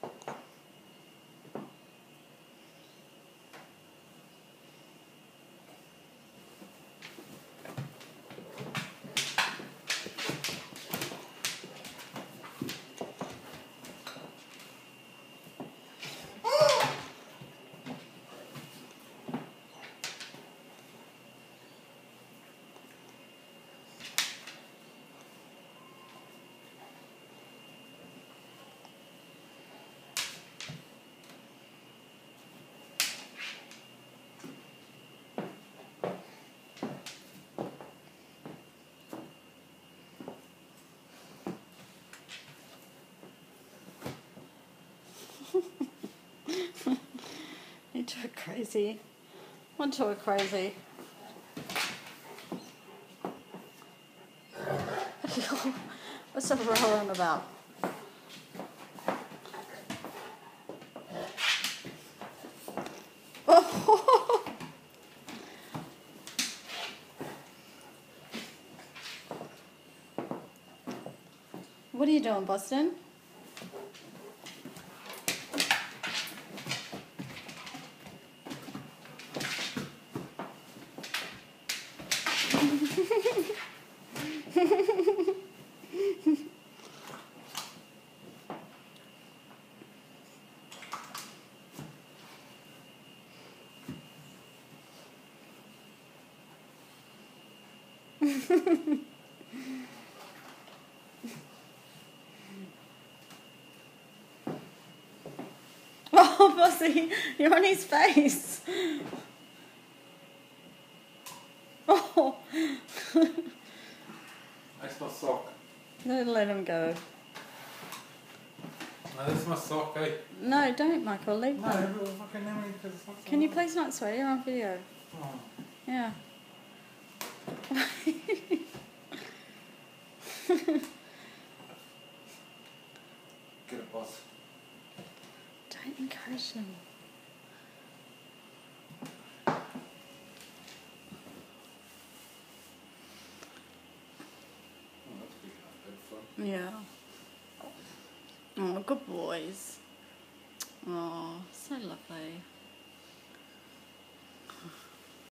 You two are crazy. One, two are crazy. What's the roaring about? Oh. What are you doing, Boston? Oh, Bossy, you're on his face. Oh. That's my sock. Don't let him go. No, that's my sock, eh? No, don't, Michael. Leave No, them. fucking let me, because it's Can you please not swear? You're on video. Oh. Yeah. Get it, boss. Don't encourage him. Oh, that's big, good fun. Yeah. Oh, good boys. Oh, so lovely.